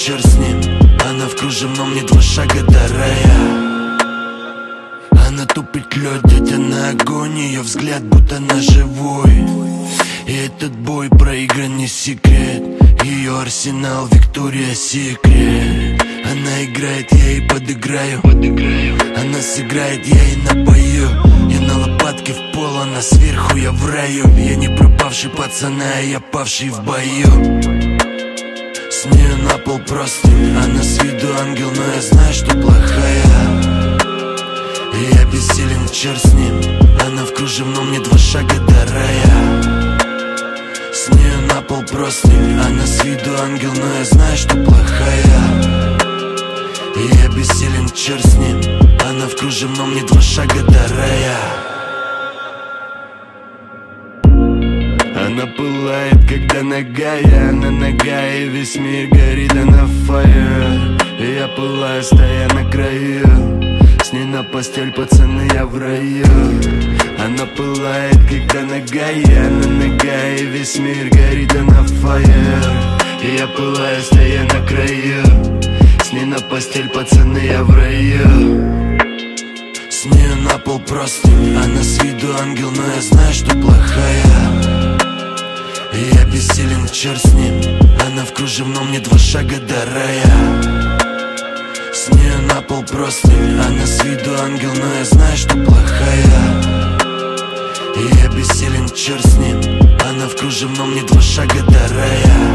черт с ним. Она в кружевном, не два шага до рая. Она тупит лед, дядя на огонь. Ее взгляд будто на живой. И этот бой проигран, не секрет. Ее арсенал, Виктория Секрет. Она играет, я ей подыграю. Она сыграет, я ей напою. Я на лопатке в пол, она сверху, я в раю. Я не пропавший пацана, а я павший в бою. С нее на пол простынь. Она с виду ангел, но я знаю, что плохая. И я бессилен, черт с ним. Она в кружевном, не два шага до рая. С нее на пол простынь. Она с виду ангел, но я знаю, что плохая. И я бессилен, черт с ним. Она в кружевном, не два шага до рая. Она пылает, когда нагая. Она нагая, и весь мир горит, она fire. И я пылаю, стоя на краю. С ней на постель, пацаны, я в раю. Она пылает, когда нагая. Она нагая, и весь мир горит, она fire. И я пылаю, стоя на краю. С ней на постель, пацаны, я в раю. С нее на пол простынь. Она с виду ангел, но я знаю, что плохая. И я бессилен, черт с ним. Она в кружевном, не два шага до рая. С нее на пол простынь. Она с виду ангел, но я знаю, что плохая. И я бессилен, черт с ним. Она в кружевном, не два шага до рая.